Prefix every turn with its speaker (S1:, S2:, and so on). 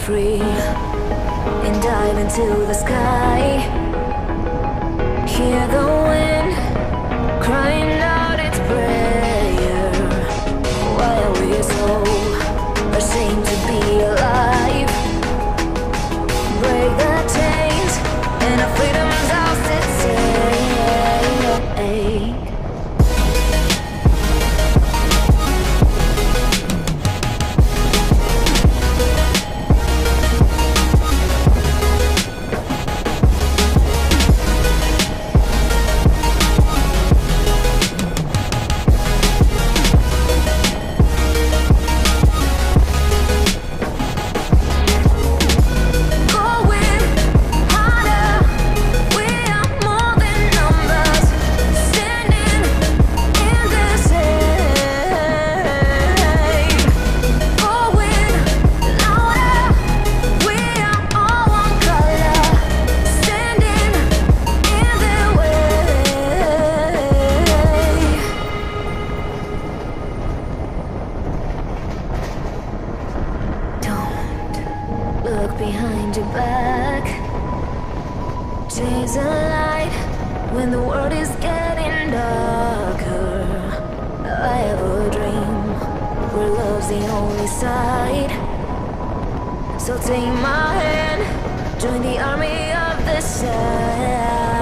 S1: free and dive into the sky. Hear the wind crying out its prayer. Why are we so ashamed to be alive? Break the chains and our freedom's ours to take. Look behind your back. Chase a light when the world is getting darker. I have a dream where love's the only side. So take my hand, join the army of the side.